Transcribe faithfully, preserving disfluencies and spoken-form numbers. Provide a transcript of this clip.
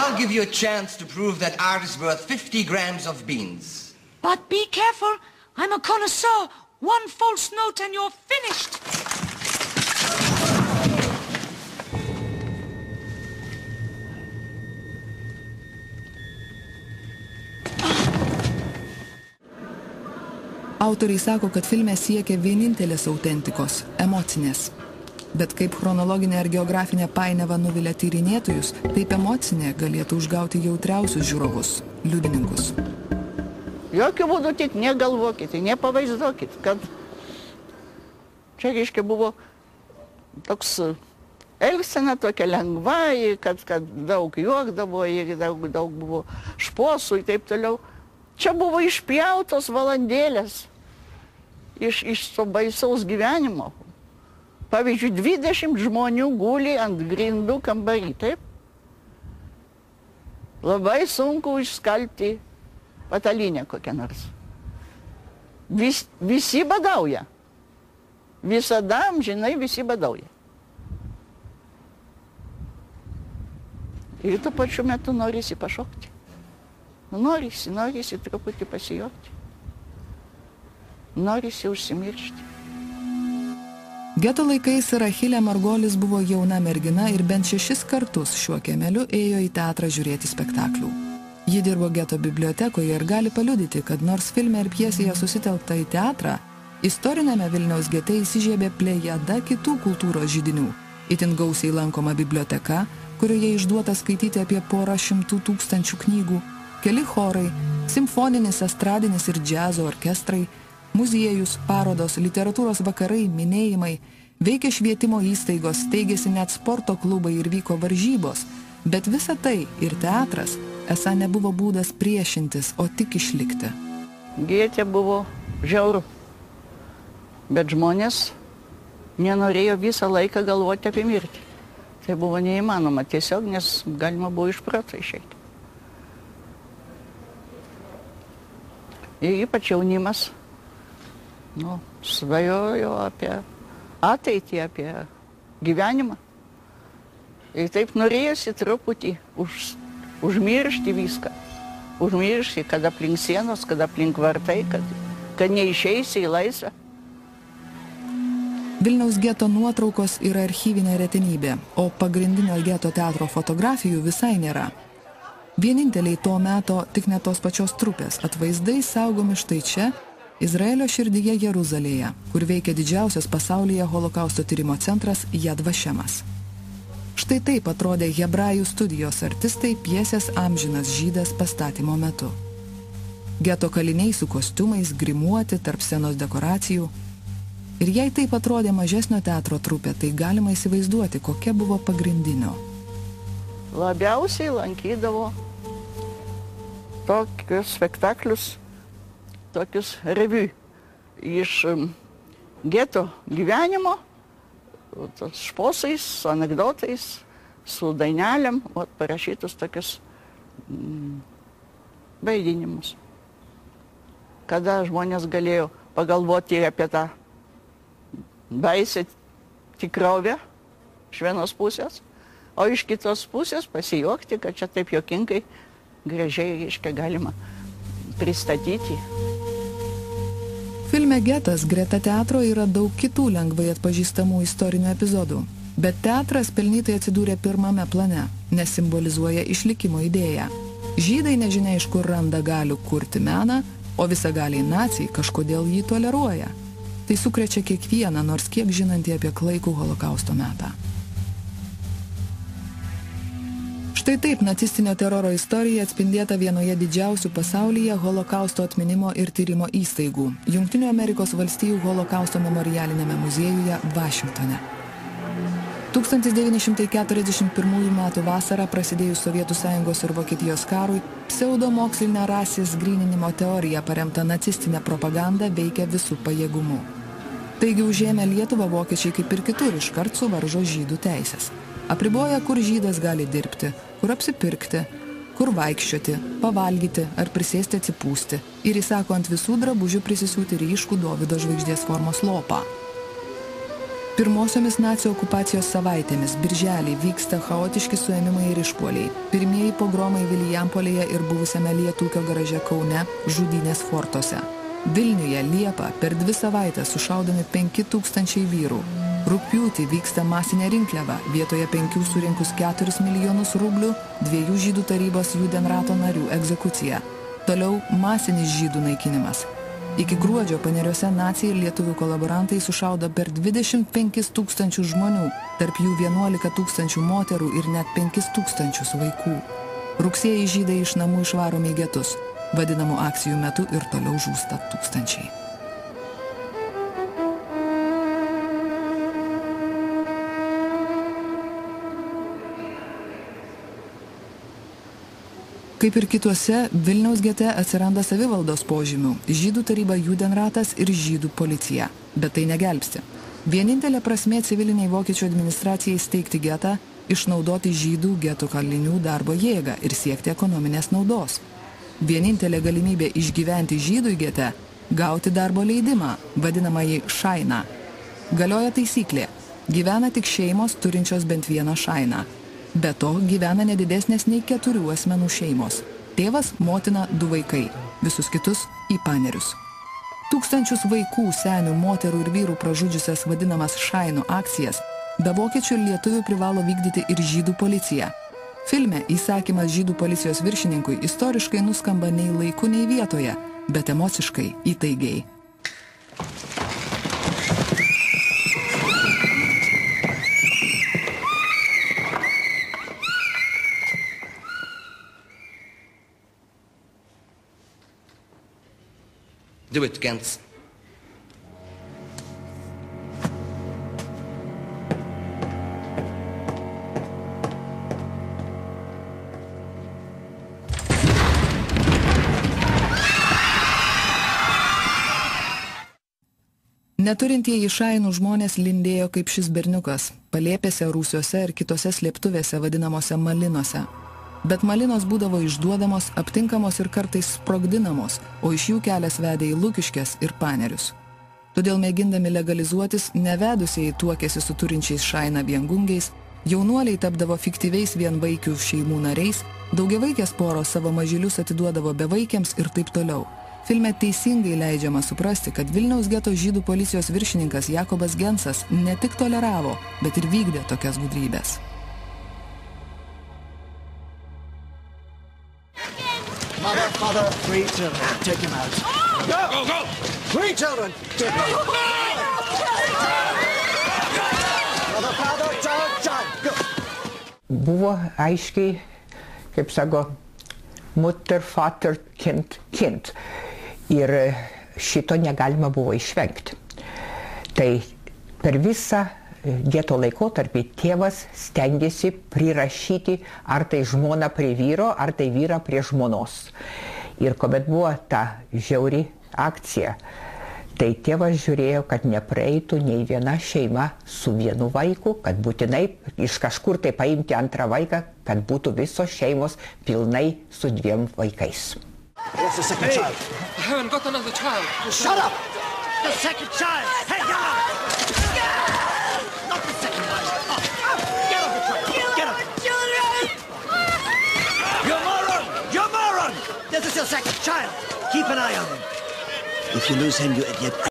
I'll give you a chance to prove that art is worth fifty grams of beans. But be careful. I'm a connoisseur. One false note and you're finished. Autoriai sako, kad filme siekia vienintelės autentikos – emocinės. Bet kaip chronologinė ar geografinė painiava nuvilia tyrinėtojus, taip emocinė galėtų užgauti jautriausius žiūrovus – liudininkus. Jokių būdų tik negalvokite, nepavaizduokit, kad čia, reiškia, buvo toks elgsena tokia lengva, kad, kad daug juokdavo ir daug, daug buvo šposų ir taip toliau. Čia buvo išpjautos valandėlės iš, iš to baisaus gyvenimo. Pavyzdžiui, dvidešimt žmonių guli ant grindų kambarį, taip? Labai sunku išskalbti patalinę kokią nors. Vis, visi badauja. Visada, amžinai, visi badauja. Ir tuo pačiu metu norisi pašokti. Norisi, norisi truputį pasijuokti. Norisi užsimiršti. Geto laikais Rachilė Margolis buvo jauna mergina ir bent šešis kartus šiuo kiemeliu ėjo į teatrą žiūrėti spektaklių. Ji dirbo geto bibliotekoje ir gali paliudyti, kad nors filme ir pjesėje susitelkta į teatrą, istorinėme Vilniaus gete įsižiebė plejada kitų kultūros židinių. Itin gausiai lankoma biblioteka, kurioje išduota skaityti apie porą šimtų tūkstančių knygų, keli chorai, simfoninis, estradinis ir džiazo orkestrai, muziejus, parodos, literatūros vakarai, minėjimai, veikia švietimo įstaigos, steigėsi net sporto klubai ir vyko varžybos, bet visa tai ir teatras esą nebuvo būdas priešintis, o tik išlikti. Gėtė buvo žiauru, bet žmonės nenorėjo visą laiką galvoti apie mirtį. Tai buvo neįmanoma tiesiog, nes galima buvo iš proto išeiti. Ir ypač jaunimas nu, svajojo apie ateitį, apie gyvenimą. Ir taip norėjosi truputį už, užmiršti viską. Užmiršti, kad aplink sienos, kad aplink vartai, kad, kad neišeisi į laisvę. Vilniaus geto nuotraukos yra archyvinė retenybė, o pagrindinio geto teatro fotografijų visai nėra. Vieninteliai to meto tik ne tos pačios trupės atvaizdai saugomi štai čia, Izraelio širdyje Jeruzalėje, kur veikia didžiausias pasaulyje holokausto tyrimo centras Yad Vashemas. Štai taip atrodė hebrajų studijos artistai pjesės Amžinas žydas pastatymo metu. Geto kaliniai su kostiumais, grimuoti tarp scenos dekoracijų. Ir jei taip atrodė mažesnio teatro trupė, tai galima įsivaizduoti, kokia buvo pagrindinio. Labiausiai lankydavo tokius spektaklius, tokius reviu iš geto gyvenimo, šposais, su anekdotais, su dainelėm, ot, parašytus tokius mm, vaidinimus. Kada žmonės galėjo pagalvoti apie tą baisę tikrovę iš vienos pusės, o iš kitos pusės pasijuokti, kad čia taip juokingai, gražiai, reiškia, galima pristatyti. Filme Getas greta teatro yra daug kitų lengvai atpažįstamų istorinių epizodų, bet teatras pelnytai atsidūrė pirmame plane, nes simbolizuoja išlikimo idėją. Žydai nežinia iš kur randa galių kurti meną, o visagaliai naciai kažkodėl jį toleruoja. Tai sukrečia kiekvieną, nors kiek žinantį apie klaikų holokausto metą. Štai taip nacistinio teroro istorija atspindėta vienoje didžiausių pasaulyje holokausto atminimo ir tyrimo įstaigų – Jungtinių Amerikos valstijų holokausto memorialinėme muziejuje Vašingtone. tūkstantis devyni šimtai keturiasdešimt pirmųjų metų vasarą prasidėjus Sovietų Sąjungos ir Vokietijos karui, pseudomokslinė rasės gryninimo teorija paremta nacistinė propaganda veikia visų pajėgumu. Taigi užėmę Lietuvą vokiečiai kaip ir kitur iškart suvaržo žydų teisės. Apriboja, kur žydas gali dirbti, kur apsipirkti, kur vaikščioti, pavalgyti ar prisėsti atsipūsti ir įsako ant visų drabužių prisisiūti ryškų Dovydo žvaigždės formos lopą. Pirmosiomis nacių okupacijos savaitėmis birželį vyksta chaotiški suėmimai ir išpuoliai. Pirmieji pogromai Vilijampolėje ir buvusiame Lietūkio garaže Kaune, žudynės fortuose. Vilniuje Liepą per dvi savaitės sušaudomi penki tūkstančiai vyrų. Rugpjūtį vyksta masinė rinkliava, vietoje penkių surinkus keturis milijonus rublių, dviejų žydų tarybos Judenrato narių egzekucija. Toliau masinis žydų naikinimas. Iki gruodžio Paneriuose nacijai ir lietuvių kolaborantai sušaudo per dvidešimt penkis tūkstančius žmonių, tarp jų vienuolika tūkstančių moterų ir net penkis tūkstančius vaikų. Rugsėjį žydai iš namų išvaromi į getus. Vadinamų akcijų metu ir toliau žūsta tūkstančiai. Kaip ir kituose, Vilniaus gete atsiranda savivaldos požymių – žydų taryba Judenratas ir žydų policija. Bet tai negelbsti. Vienintelė prasmė civiliniai vokiečių administracijai steigti getą – išnaudoti žydų getų kalinių darbo jėgą ir siekti ekonominės naudos. Vienintelė galimybė išgyventi žydų gete – gauti darbo leidimą, vadinamąjį šainą. Galioja taisyklė – gyvena tik šeimos turinčios bent vieną šainą. Be to gyvena nedidesnės nei keturių asmenų šeimos. Tėvas, motina, du vaikai. Visus kitus į panerius. Tūkstančius vaikų, senių, moterų ir vyrų pražudžiusias vadinamas šainų akcijas be vokiečių ir lietuvių privalo vykdyti ir žydų policija. Filme įsakymas žydų policijos viršininkui istoriškai nuskamba nei laiku, nei vietoje, bet emociškai įtaigiai. Do it, Gents. Neturintieji šainų žmonės lindėjo kaip šis berniukas, palėpėse, rūsiuose ir kitose slėptuvėse vadinamose malinuose. Bet malinos būdavo išduodamos, aptinkamos ir kartais sprogdinamos, o iš jų kelias vedė į Lukiškes ir Panerius. Todėl mėgindami legalizuotis, nevedusieji tuokėsi su turinčiais šainą viengungiais, jaunuoliai tapdavo fiktyviais vienvaikių šeimų nariais, daugiavaikės poros savo mažylius atiduodavo bevaikiams ir taip toliau. Filme teisingai leidžiama suprasti, kad Vilniaus geto žydų policijos viršininkas Jakobas Gensas ne tik toleravo, bet ir vykdė tokias gudrybės. Mother, father, three children. Take him out. Go! Go, go! Three children. Take him out. Mother, father, child, child. Go! Buvo aiškiai, kaip sako, Mutter, Vater, Kind, Kind. Ir šito negalima buvo išvengti. Tai per visą geto laikotarpį tėvas stengiasi prirašyti ar tai žmoną prie vyro, ar tai vyrą prie žmonos. Ir kuomet buvo ta žiauri akcija, tai tėvas žiūrėjo, kad nepraeitų nei viena šeima su vienu vaiku, kad būtinai iš kažkur tai paimti antrą vaiką, kad būtų visos šeimos pilnai su dviem vaikais. What's the second Hey, child? I haven't got another child. Shut up! The second child! Hey, get up! Not the second one! Up! Up! Get off the truck! Get up! You moron! You moron! This is your second child! Keep an eye on him. If you lose him, you idiot...